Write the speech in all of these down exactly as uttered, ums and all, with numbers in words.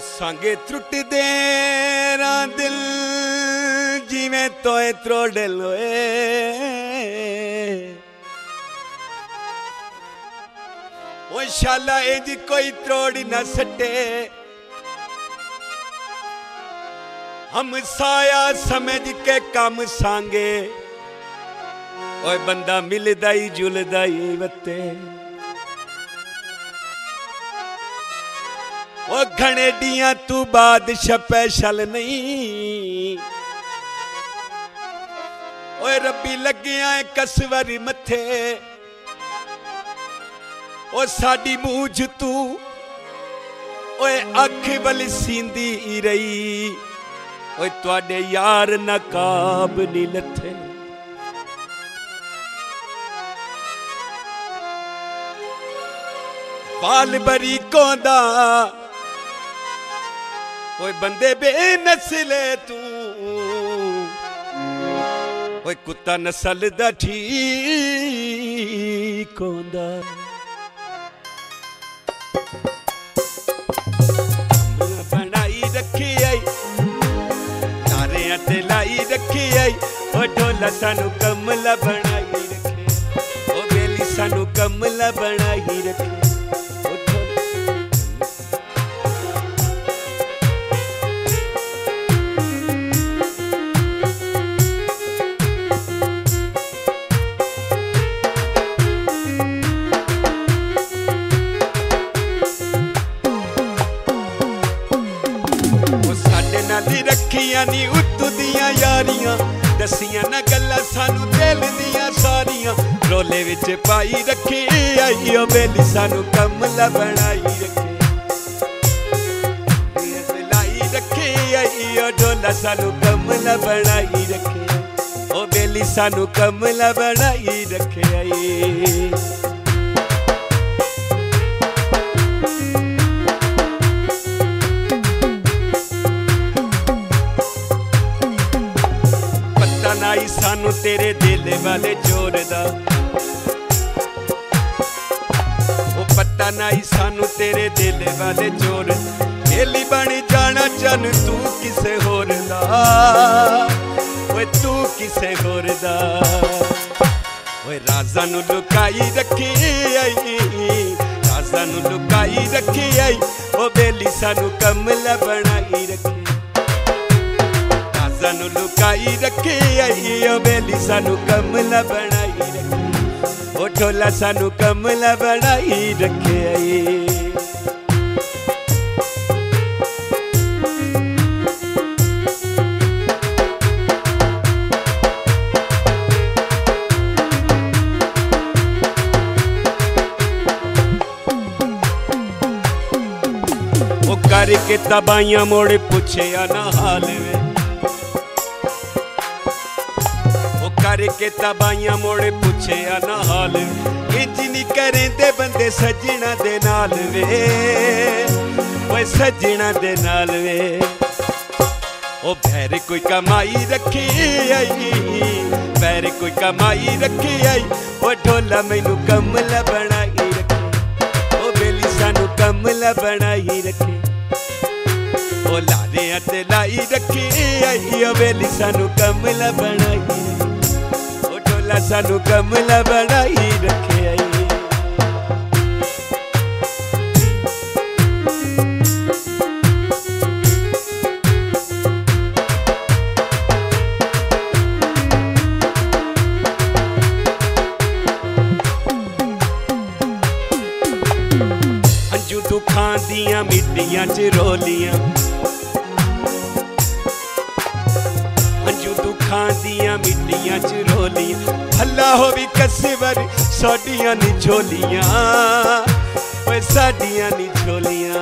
सांगे त्रुट दे दिल जिमें तोए त्रोड़ लोए ओ शाला इंज कोई त्रोड़ न सटे हम साया समझ के कम सांगे ओए बंदा मिलदा ही जुलदा ही वते ओ घनेडियां तू बादशाह स्पेशल नहीं ओए रब्बी लगिया कसवरी मथे ओ साडी मूझ तू ओए अख वल सींदी रही ओए तुहाडे यार नकाब नी लथे बाल बरी कोंदा ओए बंदे बेनस्ले तू ओए कुत्ता नस्ल दा ठीक होंदा बनाई रखी आई तारे अते लाई रखी आई ओ ढोला सानू कमला बनाई रखे ओ बेली सानू कमला बनाई रखे रखियां नी उत्तू दियां यारियां दसियां ना गल्लां सानू दिल दियां सारियां रोले विच पाई रखी आई ओ बेली सानू कमला बनाई रखे लाई रखी आई ओ ढोला सानू कमला बनाई रखे ओ बेली सानू कमला बनाई रखे आई नाई सानू तेरे दिल वाले जोर दा ओ पता नाई सानू तेरे दिल वाले जोर बेली बन जाना चन तू किसे होर दा ओए तू किसे होर दा ओए राज़ा नू लुकाई रखी आई राज़ा नू लुकाई रखी आई ओ बेली सानू कमला बनाई रखी सानू लुकाई रखी आई ओ बेली सानू कमला बनाई रखे ओ ढोला सानू कमला बनाई रखे आई ओ करके तबाइयां मोड़े पूछे ना हाल वे करके तबाइयां मोड़े पूछे ना हाल इंज नी करेंदे बंदे सजना दे नाल वे ओए सजना दे नाल वे ओ बैर कोई कमाई रखी आई बैर कोई कमाई रखी आई ओ ढोला मैनू कमला बनाई रखे ओ बेली सानू कमला बनाई रखे ओ लारे अते लाई रखी आई ओ बेली सानू कमला बनाई रखे सानू कमला बनाई रखे आई अंजू दुखां दियां मिट्टियां च रोलियां अंजू दुखां दियां मिट्टियां च रोलियां भला हो भी कसवर साडियां नी झोलियां ओए साडियां नी झोलियां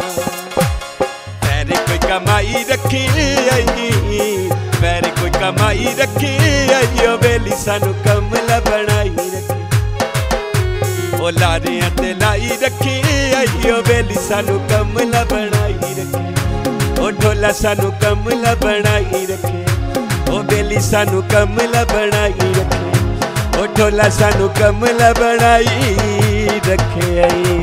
पैरे कोई कमाई रखी आई पैरे कोई कमाई रखी आई ओ बेली सानू कमला बनाई रखे ओ लारे अते लाई रखी आई ओ बेली सानू कमला बनाई रखे ओ ढोला सानू कमला बनाई रखे ओ बेली सानू कमला बनाई रखे ओ ढोला सानू कमला बनाई रखे आई।